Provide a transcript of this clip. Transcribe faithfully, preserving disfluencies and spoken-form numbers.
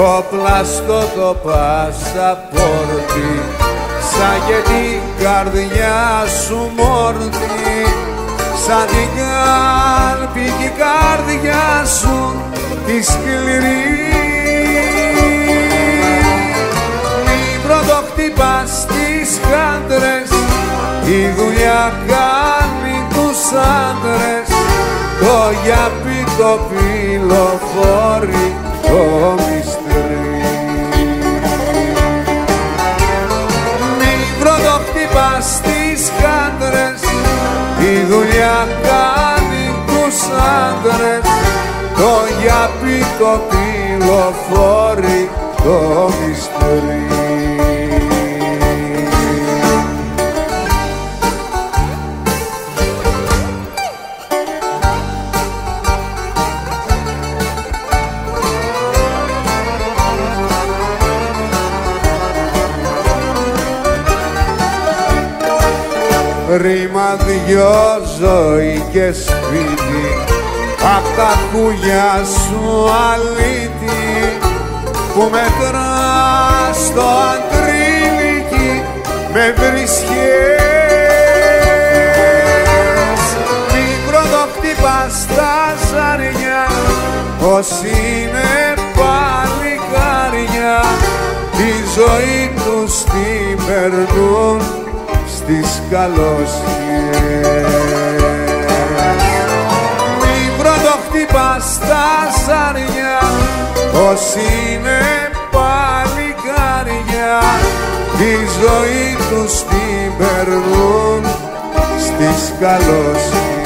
το πλαστό το πασαπόρτι, σαν και την καρδιά σου μόρτι, σαν την κάλπη και η καρδιά σου τη σκληρή. Μην πρωτοχτυπάς τις χάντρες, η δουλειά κάνει τους άντρες, το γιαπί το πυλοφόρι το μυστρή. Μην πρωτοχτυπάς τις χάντρες, η δουλειά κάνει τους άντρες, το γιαπί το πυλοφόρι το μυστρή. Ρήμα δυο ζωή και σπίτι, απ' τα χούγια σου αλήτη, που μετράς το αντρίλικι με βρισχές. Μην πρωτοχτυπάς τα ζαριά, ως είναι παλικάρια, τη ζωή τους την περνούν στις καλοσχές. Μην πρωτοχτυπάς τα ζαριά, ως είναι παλικάρια, τη ζωή τους την περνούν στις καλοσχές.